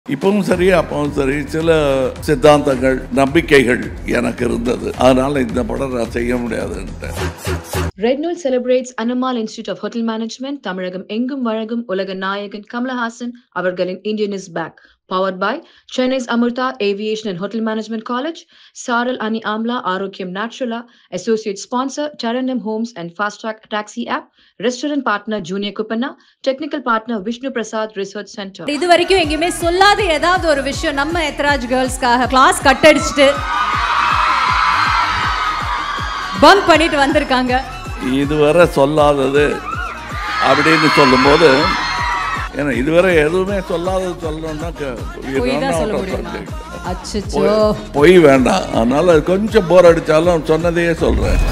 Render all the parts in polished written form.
இப்பவும் சரி அப்பவும் சரி சில சித்தாந்தங்கள் நம்பிக்கைகள் எனக்கு இருந்தது. அதனால இந்த படம் நான் செய்ய முடியாதுன்ட்டேன். Red Note celebrates Annamal Institute of Hotel Management, Tamilagam Engum Varagum Ulaga Nayagan Kamala Hassan Avargalin Indian is back. Powered by Chennai's Amrita Aviation and Hotel Management College, Saral Ani Amla Arogyam Naturala, Associate Sponsor Tarannum Homes and Fast Track Taxi App, Restaurant Partner Junior Kupanna, Technical Partner Vishnu Prasad Research Center. இது வரைக்கும் எங்கயுமே சொல்லாத ஏதாவது ஒரு விஷயம் நம்ம எத்ராஜ் கேர்ள்ஸ்க்காக class cut அடிச்சிட்டு பங்க் பண்ணிட்டு வந்திருக்காங்க. இதுவரை சொல்லாதது அப்படின்னு சொல்லும்போது ஏன்னா இதுவரை எதுவுமே சொல்லாதது சொல்லணும்னா பொய் வேண்டாம். அதனால கொஞ்சம் போர் அடிச்சாலும் சொன்னதையே சொல்றேன்.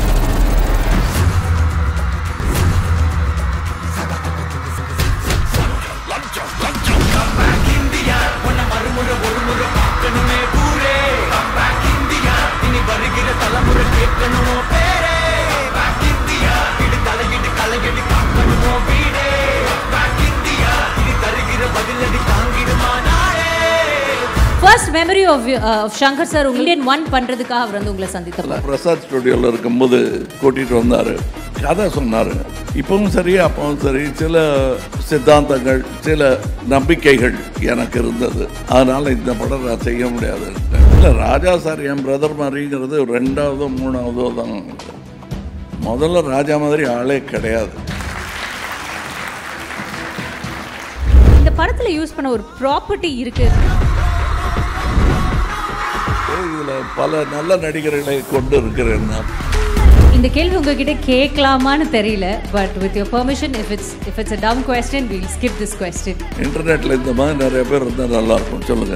First memory of Shankar sir Indian 1 பண்றதுக்காக அவர் வந்து உங்களை சந்தித்தப்ப பிரசாத் ஸ்டுடியோல இருக்கும்போது கூட்டிட்டு வந்தாரு, கதை சொன்னாரு. இப்பவும் சரி அப்பவும் சரி சில சித்தாந்தங்கள் சில நம்பிக்கைகள் எனக்கு இருந்தது. அதனால இந்த படம் நான் செய்ய முடியாதுன்ட்டேன். இல்லை, ராஜா சார் என் பிரதர் மாதிரிங்கிறது ரெண்டாவதோ மூணாவதோ தான். முதல்ல ராஜா மாதிரி ஆளே கிடையாது. இந்த படத்துல யூஸ் பண்ண ஒரு ப்ராப்பர்ட்டி இருக்கு. இதில் பல நல்ல நடிகர்களை கொண்டு இருக்கிறேன் நான். இந்த கேள்வி உங்ககிட்ட கேட்கலாமான்னு தெரியல, but with your permission, if it's a dumb question, we'll skip this question. இன்டர்நெட்டில் இந்த மாதிரி நிறைய பேர் இருந்தால் நல்லா இருக்கும். சொல்லுங்க.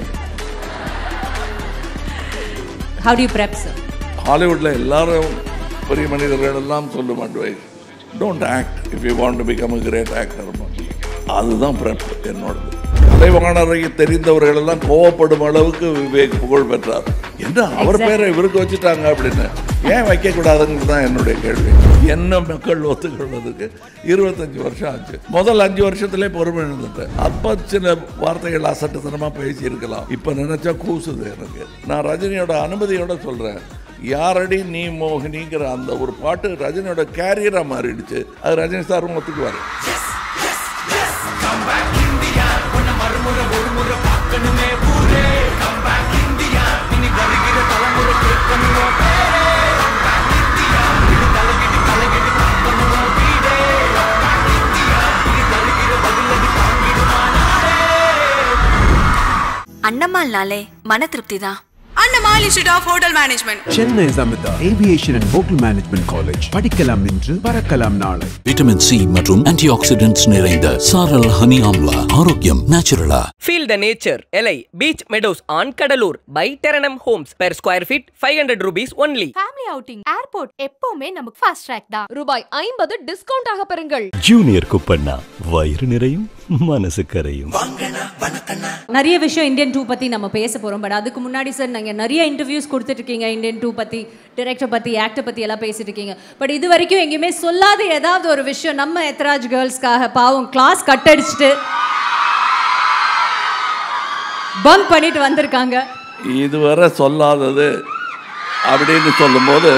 How do you prep, sir? ஹாலிவுட்டில் எல்லாரும் பெரிய மனிதர்கள் எல்லாம் சொல்லும் advice, don't act if you want to become a great actor. அதுதான் ப்ரெப் என்னோடது. கலைவாணரை தெரிந்தவர்கள் எல்லாம் கோவப்படும் அளவுக்கு விவேக் புகழ் பெற்றார். என்ன அவர் பேரை இவருக்கு வச்சுட்டாங்க அப்படின்னு ஏன் வைக்கக்கூடாதுன்னு தான் என்னுடைய கேள்வி. என்ன மக்கள் ஒத்துக்கொள்வதற்கு 25 வருஷம் ஆச்சு. முதல் 5 வருஷத்துலேயே பொறுமை இருந்துட்டேன். அப்போ சில வார்த்தைகள் அசட்டுத்தனமாக பேசியிருக்கலாம். இப்போ நினச்சா கூசுது எனக்கு. நான் ரஜினியோட அனுமதியோட சொல்கிறேன், யாரடி நீ மோகினிங்கிற அந்த ஒரு பாட்டு ரஜினியோட கேரியராக மாறிடுச்சு. அது ரஜினி சாரும் ஒத்துக்குவார். அண்ணமால்னாலே மன திருப்தி தான். Annamal Institute of Hotel Management, Chennai's Amrita Aviation and Hotel Management College. படிக்கலாம் இன்று, பறக்கலாம் நாளை. விட்டமின் சி மற்றும் ஆன்டிஆக்சிடென்ட்ஸ் நிறைந்த சாரல் ஹனி ஆம்லா, ஆரோக்கியம் நேச்சுரலா. Feel the nature. LI Beach Meadows on Kadalur by Tarannum Homes. Per square feet 500 rupees only. Family outing, airport எப்பவுமே நமக்கு fast track தான். ரூபாய் 50 டிஸ்கவுண்ட் ஆக பெறுங்கள். ஜூனியர் குப்பண்ணா, வயிறு நிறையும் மனசு கரையும். நிறைய விஷயம் இந்தியன் 2 பத்தி நம்ம பேச போறோம். பட் அதுக்கு முன்னாடி சார், நீங்க நிறைய இன்டர்வியூஸ் கொடுத்துட்டு இருக்கீங்க இந்தியன் 2 பத்தி, டைரக்டர் பத்தி, ஆக்டர் பத்தி எல்லாம் பேசிட்டு இருக்கீங்க. பட் இது வரைக்கும் எங்கேயுமே சொல்லாத ஏதாவது ஒரு விஷயம் நம்ம எத்ராஜ் கேர்ள்ஸ்க்காக பாவம் கிளாஸ் கட் அடிச்சிட்டு பங்க் பண்ணிட்டு வந்திருக்காங்க. இதுவரை சொல்லாதது அப்படின்னு சொல்லும்போது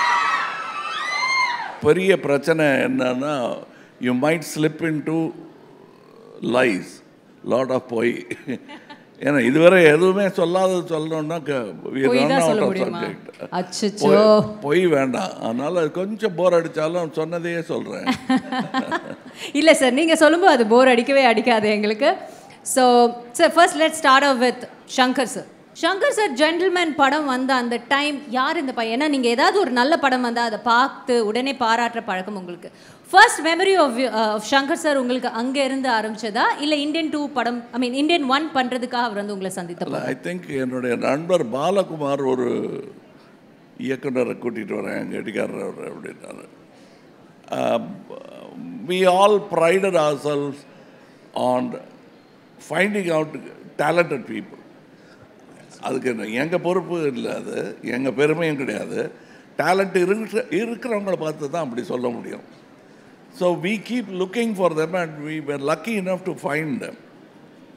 பெரிய பிரச்சனை என்னன்னா, you might slip into lies, lot of பொய். ஏன்னா இதுவரை எதுவுமே சொல்லாதது சொல்லணும்னா பொய் வேண்டாம். அதனால கொஞ்சம் போர் அடித்தாலும் சொன்னதையே சொல்கிறேன். இல்லை சார், நீங்கள் சொல்லும்போது அது போர் அடிக்கவே அடிக்காது எங்களுக்கு. So sir, first let's start off with Shankar sir. Shankar sir gentleman படம் வந்த அந்த டைம் யார் இந்த பையன்? ஏன்னா நீங்கள் ஏதாவது ஒரு நல்ல படம் வந்தால் அதை பார்த்து உடனே பாராட்டுற பழக்கம் உங்களுக்கு. First memory of Shankar sir உங்களுக்கு அங்கே இருந்து ஆரம்பிச்சதா, இல்லை இந்தியன் 2 படம், ஐ மீன் இந்தியன் 1 பண்ணுறதுக்காக அவர் வந்து உங்களை சந்தித்த? ஐ திங்க் என்னுடைய நண்பர் பாலகுமார் ஒரு இயக்குனரை கூட்டிகிட்டு வரேன், எங்கள் அடிக்காரர் அவர் அப்படின்னாரு. We all prided ourselves on finding out talented people. அதுக்கு எங்கள் பொறுப்பு இல்லை, அது எங்கள் பெருமையும் கிடையாது. டேலண்ட் இருக்கிறவங்கள பார்த்து தான் அப்படி சொல்ல முடியும். So we keep looking for them and we were lucky enough to find them.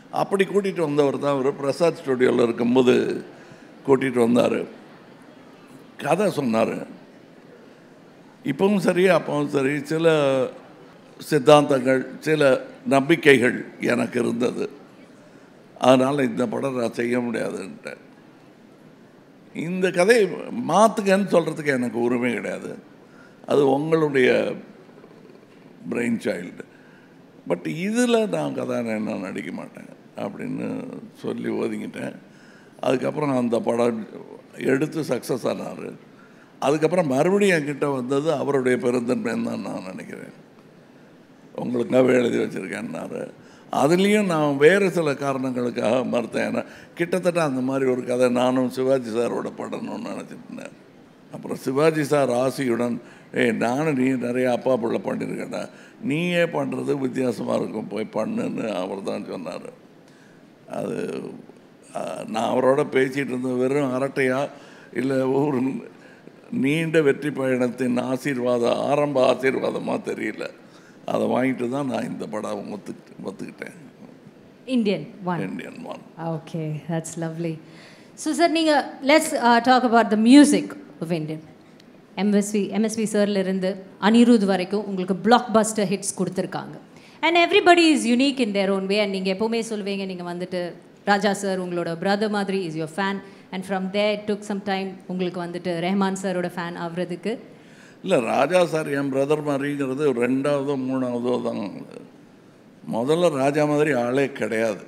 அப்படி கூட்டிகிட்டு வந்தவர் தான் அவர். பிரசாத் ஸ்டுடியோவில் இருக்கும்போது கூட்டிகிட்டு வந்தார், கதை சொன்னார். இப்பவும் சரி அப்பவும் சரி சில சித்தாந்தங்கள் சில நம்பிக்கைகள் எனக்கு இருந்தது. அதனால் இந்த படம் நான் செய்ய முடியாதுன்ட்டு. இந்த கதையை மாற்றுக்கன்னு சொல்கிறதுக்கு எனக்கு உரிமை கிடையாது, அது உங்களுடைய பிரெயின் சைல்டு. பட் இதில் நான் கதாநாயகனாக நடிக்க மாட்டேன் அப்படின்னு சொல்லி ஒதுங்கிட்டேன். அதுக்கப்புறம் அந்த படம் எடுத்து சக்ஸஸ் ஆனார். அதுக்கப்புறம் மறுபடியும் என்கிட்ட வந்தது அவருடைய பெருந்தன்மைன்னு தான் நான் நினைக்கிறேன். உங்களுக்காக எழுதி வச்சுருக்கேன்னாரு. அதுலேயும் நான் வேறு சில காரணங்களுக்காக மறுத்தேன். ஏன்னா கிட்டத்தட்ட அந்த மாதிரி ஒரு கதை நானும் சிவாஜி சாரோட படணும்னு நினச்சிருந்தேன். அப்புறம் சிவாஜி சார் ஆசையுடன் நானும் நீ நிறைய அப்பா பிள்ளை பண்ணியிருக்கேன்டா, நீயே பண்ணுறது வித்தியாசமாக இருக்கும், போய் பண்ணுன்னு அவர் தான் சொன்னார். அது நான் அவரோட பேசிகிட்டு இருந்த வெறும் அரட்டையா இல்லை ஒரு நீண்ட வெற்றி பயணத்தின் ஆரம்ப ஆசீர்வாதமாக தெரியல. அதை வாங்கிட்டு தான் நான் இந்த படம் ஒத்துக்கிட்டேன். Indian one. Okay, that's lovely. So sir, நீங்கள் let's talk about the music of Indian. MSV சார்லேருந்து அனிருத் வரைக்கும் உங்களுக்கு பிளாக் பஸ்டர் ஹிட்ஸ் கொடுத்துருக்காங்க. And everybody is unique in their own way. And நீங்கள் எப்போவுமே சொல்லுவீங்க, நீங்கள் வந்துட்டு ராஜா சார் உங்களோட பிரதர் மாதிரி is your fan. And from there it took some time உங்களுக்கு வந்துட்டு ரஹ்மான் சாரோட ஃபேன் ஆகுறதுக்கு. இல்லை, ராஜா சார் என் பிரதர் மாதிரிங்கிறது 2வதோ 3வதோ தான். முதல்ல ராஜா மாதிரி ஆளே கிடையாது.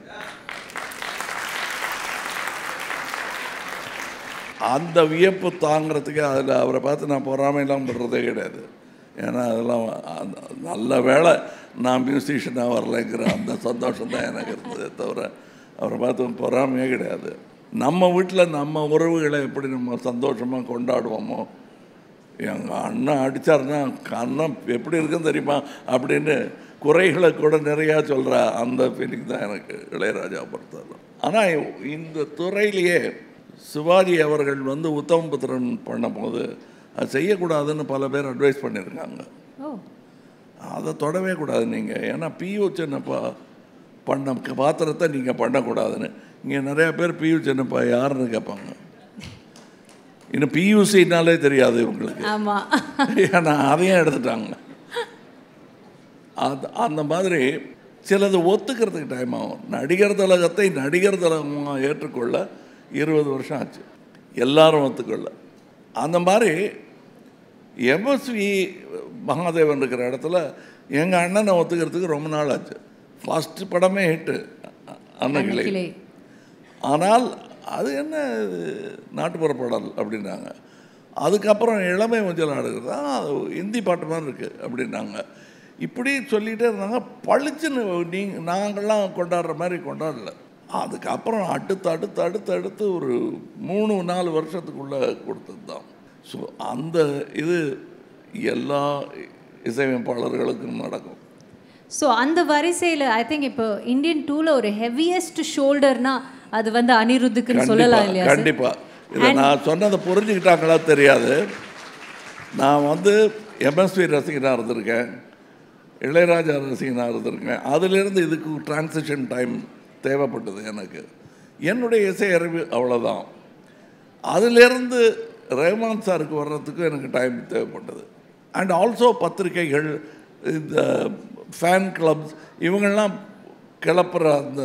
அந்த வியப்பு தாங்கிறதுக்கு அதில் அவரை பார்த்து நான் பொறாமையெல்லாம் படுறதே கிடையாது. ஏன்னா அதெல்லாம் நல்ல வேலை நான் மியூசிஷியனாக வரலைங்கிற அந்த சந்தோஷம் தான் எனக்கு இருந்ததே தவிர அவரை பார்த்து பொறாமையே கிடையாது. நம்ம வீட்டில் நம்ம உறவுகளை எப்படி நம்ம சந்தோஷமாக கொண்டாடுவோமோ, எங்கள் அண்ணன் அடித்தார்னா அண்ணன் எப்படி இருக்குன்னு தெரியுமா அப்படின்னு குறைகளை கூட நிறையா சொல்கிற அந்த ஃபீலிங் தான் எனக்கு இளையராஜா பொறுத்தது. ஆனால் இந்த துறையிலேயே சிவாஜி அவர்கள் உத்தமபுத்திரன் பண்ணும்போது அது செய்யக்கூடாதுன்னு பல பேர் அட்வைஸ் பண்ணியிருக்காங்க. அதை தொடவே கூடாது நீங்கள், ஏன்னா பியூ சின்னப்பா பண்ண பாத்திரத்தை நீங்கள் பண்ணக்கூடாதுன்னு. இங்கே நிறையா பேர் பியூ சின்னப்பா யாருன்னு கேட்பாங்க. இன்னும் பியூசினாலே தெரியாது இவங்களுக்கு. ஏன்னா அதையும் எடுத்துட்டாங்க. அந்த மாதிரி சிலது ஒத்துக்கிறதுக்கு டைம் ஆகும். நடிகர் திலகத்தை நடிகர் திலகமாக ஏற்றுக்கொள்ள 20 வருஷம் ஆச்சு, எல்லாரும் ஒத்துக்கொள்ள. அந்த மாதிரி எம்எஸ்வி மகாதேவன் இருக்கிற இடத்துல எங்கள் அண்ணனை ஒத்துக்கிறதுக்கு ரொம்ப நாள் ஆச்சு. ஃபஸ்ட்டு படமே ஹிட்டு அன்னக்கிளை. ஆனால் அது என்ன நாட்டுப்புற பாடல் அப்படின்னாங்க. அதுக்கப்புறம் இளமை மஞ்சள் ஆடுகிறது அது ஹிந்தி பாட்டு மாதிரி இருக்குது அப்படின்னாங்க. இப்படி சொல்லிகிட்டே இருந்தாங்க. பளிச்சுன்னு நாங்கள்லாம் கொண்டாடுற மாதிரி கொண்டாடல. அதுக்கப்புறம் அடுத்து ஒரு 3-4 வருஷத்துக்குள்ளே கொடுத்தது தான். ஸோ அந்த இது எல்லா இசையமைப்பாளர்களுக்கும் நடக்கும். ஸோ அந்த வரிசையில் ஐ திங்க் இப்போ இந்தியன் 2ல் ஒரு ஹெவியஸ்ட் ஷோல்டர்னா அது அனிருத்துக்குன்னு சொல்லலாம் இல்லையா? கண்டிப்பாக. இதை நான் சொன்னதை புரிஞ்சுக்கிட்டாங்களா தெரியாது. நான் எம்எஸ்வி ரசிகனாக இருந்திருக்கேன், இளையராஜா ரசிகனாக இருந்திருக்கேன். அதிலிருந்து இதுக்கு டிரான்சிஷன் டைம் தேவைப்பட்டது எனக்கு. என்னுடைய இசை அறிவு அவ்வளோதான். அதிலிருந்து ரஹ்மான் சாருக்கு வர்றதுக்கு எனக்கு டைம் தேவைப்பட்டது. அண்ட் ஆல்சோ பத்திரிகைகள், இந்த ஃபேன் கிளப்ஸ், இவங்கெல்லாம் கிளப்புற அந்த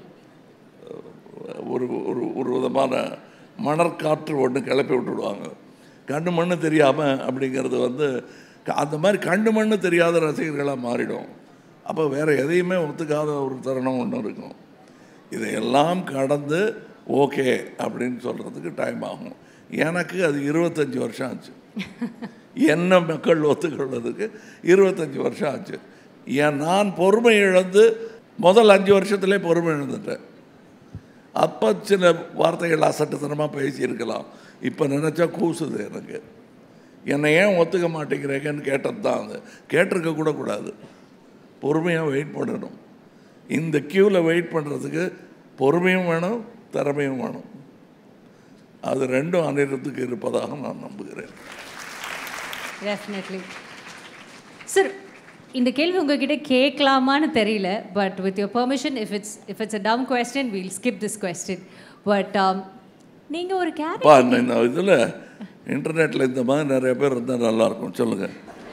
ஒரு ஒரு விதமான மணற்காற்று ஒன்று கிளப்பி விட்டுடுவாங்க. கண்ணு மண்ணு தெரியாமல் அப்படிங்கிறது அந்த மாதிரி கண்ணு மண்ணு தெரியாத ரசிகர்களாக மாறிடும். அப்போ வேறு எதையுமே ஒத்துக்காத ஒரு தருணம் ஒன்று இருக்கும். இதையெல்லாம் கடந்து ஓகே அப்படின்னு சொல்கிறதுக்கு டைம் ஆகும். எனக்கு அது 25 வருஷம் ஆச்சு. என்ன மக்கள் ஒத்துக்கொள்வதுக்கு 25 வருஷம் ஆச்சு. நான் பொறுமை இழந்து முதல் 5 வருஷத்துலேயே பொறுமை இழந்துட்டேன். அப்போ சில வார்த்தைகள் அசட்டுத்தனமாக பேசியிருக்கலாம். இப்போ நினச்சா கூசுது எனக்கு. என்னை ஏன் ஒத்துக்க மாட்டேங்கிறேங்கன்னு கேட்டது தான். அது கேட்டிருக்க கூட கூடாது. பொறுமையாக வெயிட் பண்ணணும். இந்த க்யூவில் வெயிட் பண்ணுறதுக்கு பொறுமையும் வேணும், திறமையும் வேணும். அது ரெண்டும் அனிருத்துக்கு இருப்பதாக நான் நம்புகிறேன். டெஃபினெட்லி. சார், இந்த கேள்வி உங்ககிட்ட கேட்கலாமான்னு தெரியல, but with your permission, if it's a dumb question, we'll skip this question. But நீங்க ஒரு கேரக்டர் இதில் இன்டர்நெட்டில் இந்த மாதிரி நிறைய பேர் இருந்தால் நல்லாயிருக்கும். சொல்லுங்கள்.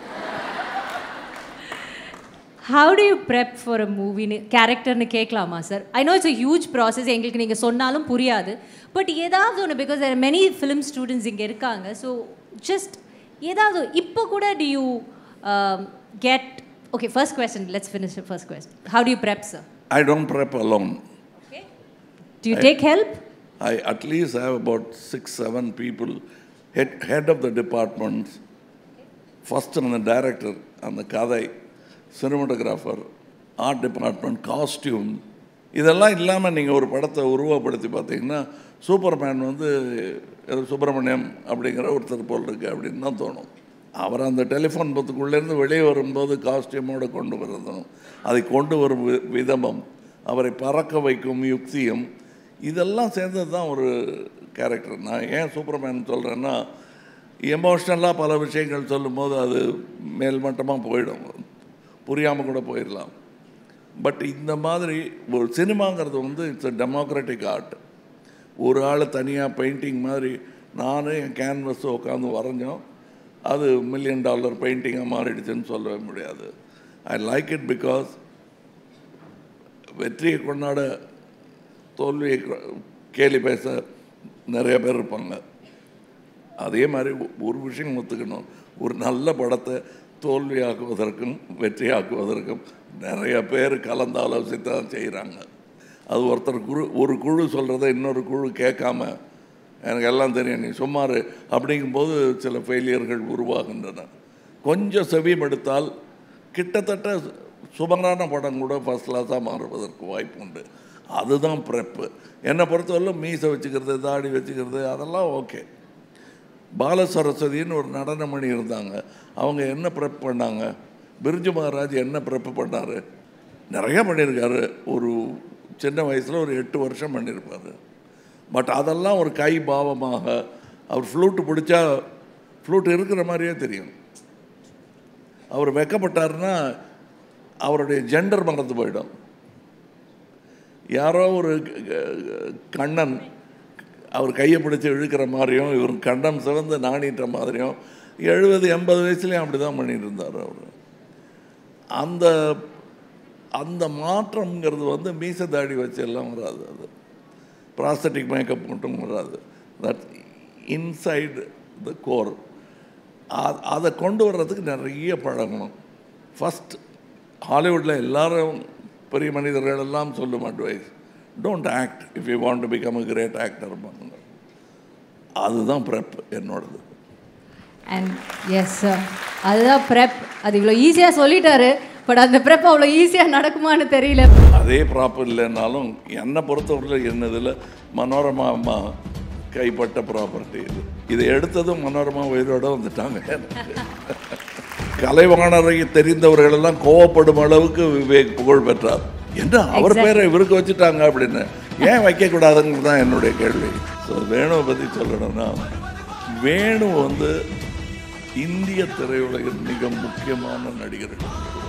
How do you prep for a movie? கேரக்டர்னு கேட்கலாமா sir? I know it's a huge process. எங்களுக்கு நீங்கள் சொன்னாலும் புரியாது. பட் ஏதாவது ஒன்று, because there are many film students இங்கே இருக்காங்க. ஸோ ஜஸ்ட் ஏதாவது இப்போ கூட do you get... Okay, first question. Let's finish the first question. How do you prep, sir? I don't prep alone. Okay. Do you take help? I at least have about 6-7 people, head of the departments. First on the director, on the kadai, cinematographer, art department, costume. இதெல்லாம் இல்லாமல் நீங்கள் ஒரு படத்தை உருவப்படுத்தி பார்த்தீங்கன்னா Superman வந்து சுப்பிரமணியம் அப்படிங்கிற ஒருத்தர் போல் இருக்குது அப்படின்னு தான் தோணும். அவர் அந்த டெலிஃபோன் பத்துக்குள்ளேருந்து வெளியே வரும்போது காஸ்டியூமோடு கொண்டு வரதும், அதை கொண்டு வரும் விதமும், அவரை பறக்க வைக்கும் யுக்தியும், இதெல்லாம் சேர்ந்தது தான் ஒரு கேரக்டர். நான் ஏன் சூப்பர்மேன் சொல்கிறேன்னா, எமோஷ்னலாக பல விஷயங்கள் சொல்லும்போது அது மேல்மட்டமாக போயிடும், புரியாமல் கூட போயிடலாம். பட் இந்த மாதிரி ஒரு சினிமாங்கிறது வந்து இட்ஸ் அ டெமோக்ராட்டிக் ஆர்ட். ஒரு ஆள் தனியாக பெயிண்டிங் மாதிரி நானும் என் கேன்வஸை உட்காந்து வரைஞ்சோம், அது $1 million பெயிண்டிங்காக மாறிடுச்சுன்னு சொல்லவே முடியாது. ஐ லைக் இட் பிகாஸ் வெற்றியை கொண்டாட தோல்வியை கேலி பேச நிறைய பேர் இருப்பாங்க. அதே மாதிரி ஒரு விஷயம் ஒத்துக்கணும், ஒரு நல்ல படத்தை தோல்வியாக்குவதற்கும் வெற்றியாக்குவதற்கும் நிறைய பேர் கலந்து ஆலோசித்து தான் செய்கிறாங்க. அது ஒருத்தர் ஒரு குழு சொல்கிறத இன்னொரு குழு கேட்காம எனக்கு எல்லாம் தெரியும் நீ சும்மாரு அப்படிங்கும்போது சில ஃபெயிலியர்கள் உருவாகின்றன. கொஞ்சம் செவிமடுத்தால் கிட்டத்தட்ட சுபரான படம் கூட ஃபர்ஸ்ட் கிளாஸாக மாறுவதற்கு வாய்ப்பு உண்டு. அதுதான் ப்ரெப்பு. என்னை பொறுத்தவரையிலும் மீசை வச்சுக்கிறது, தாடி வச்சுக்கிறது அதெல்லாம் ஓகே. பாலசரஸ்வதின்னு ஒரு நடனமணி இருந்தாங்க, அவங்க என்ன ப்ரெப் பண்ணாங்க? பிர்ஜு மகாராஜ் என்ன ப்ரெப்பு பண்ணார்? நிறையா பண்ணியிருக்காரு. ஒரு சின்ன வயசில் ஒரு 8 வருஷம் பண்ணியிருப்பார். பட் அதெல்லாம் ஒரு கை பாவமாக, அவர் ஃப்ளூட்டு பிடிச்சா ஃப்ளூட் இருக்கிற மாதிரியே தெரியும். அவர் வெக்கப்பட்டார்னா அவருடைய ஜெண்டர் மறந்து போயிடும். யாரோ ஒரு கண்ணன் அவர் கையை பிடிச்சி இழுக்கிற மாதிரியும், இவர் கண்டம் சிவந்து நாணின்ற மாதிரியும் 70-80 வயசுலேயும் அப்படி தான் பண்ணிட்டு இருந்தார் அவர். அந்த மாற்றம்ங்கிறது வந்து மீசை தாடி வச்சு எல்லாம் வராது, அது ப்ராஸ்தட்டிக் மேக்கப் மட்டும் வராது. That inside the core. அதை கொண்டு வர்றதுக்கு நிறைய பழகணும். ஃபஸ்ட் ஹாலிவுட்டில் எல்லாரும் பெரிய மனிதர்கள் எல்லாம் சொல்லும் advice, don't act if you want to become a great actor பண்ணுங்க. அதுதான் ப்ரெப் என்னோடது. அண்ட் எஸ் சார், அதுதான் ப்ரெப். அது இவ்வளோ ஈஸியாக சொல்லிட்டாரு, பட் அந்த ப்ரெப் அவ்வளோ ஈஸியாக நடக்குமான்னு தெரியல. அதே ப்ராப்பர் இல்லைன்னாலும் என்னை பொறுத்தவரையில் என்னதில் மனோரமா அம்மா கைப்பட்ட ப்ராப்பர்ட்டி இது. இதை எடுத்ததும் மனோரமா உயிரோடு வந்துட்டாங்க. கலைவாணரை தெரிந்தவர்களெல்லாம் கோவப்படும் அளவுக்கு விவேக் புகழ் பெற்றார். என்ன அவர் பேரை இவருக்கு வச்சுட்டாங்க அப்படின்னு ஏன் வைக்கக்கூடாதுங்கிறது தான் என்னுடைய கேள்வி. ஸோ வேணுவை பற்றி சொல்லணும்னா, வேணு வந்து இந்திய திரையுலகின் மிக முக்கியமான நடிகர்கள்.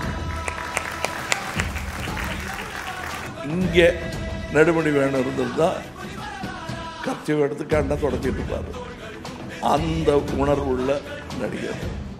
இங்கே நெடுமணி வேணு இருந்திருந்தால் கட்சி எடுத்து கண்ணை தொடச்சிட்டு இருப்பார். அந்த உணர்வுள்ள நடிகர்.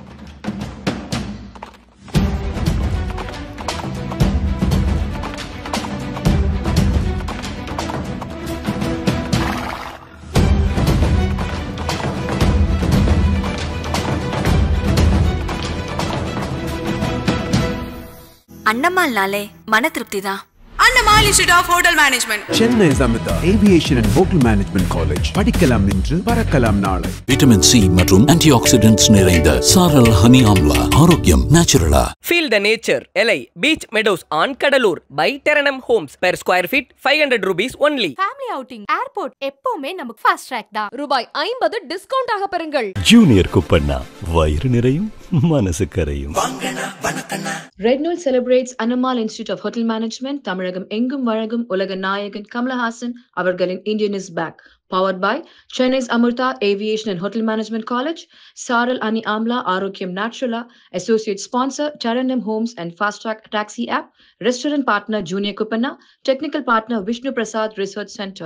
அண்ணம்மாள்னாலே மன திருப்தி தான். Annamal institute of hotel management, Chennai Amrita aviation and hotel management college. படிக்கலாம் இன்று, பறக்கலாம் நாளை. விட்டமின் சி மற்றும் ஆன்டி ஆக்சிடென்ட்ஸ் நிறைந்த சாரல் ஹனி ஆம்லா. ஆரோக்கியம் நேச்சுரலா. Feel the nature. LI Beach Meadows on Kadalur by Teranam Homes. Per square feet 500 rupees only. Family outing, airport எப்பவுமே நமக்கு ஃபாஸ்ட் ட்ராக் தான். ரூபாய் 50 டிஸ்கவுண்ட் ஆக பெறுங்கள். ஜூனியர் குப்பண்ணா, வயிறு நிறையும் மனசு கரையும். Red Nool celebrates Annamal Institute of Hotel Management, தமிழகம் எங்கும் வழங்கும் உலக நாயகன் கமலஹாசன் அவர்களின் Indian is Back. Powered by Chennai's Amrita Aviation and Hotel Management College, Saral Ani Amla Arogyam Naturala, Associate Sponsor Charandam Homes and Fast Track Taxi App, Restaurant Partner Junior Kupanna, Technical Partner Vishnu Prasad Research Center.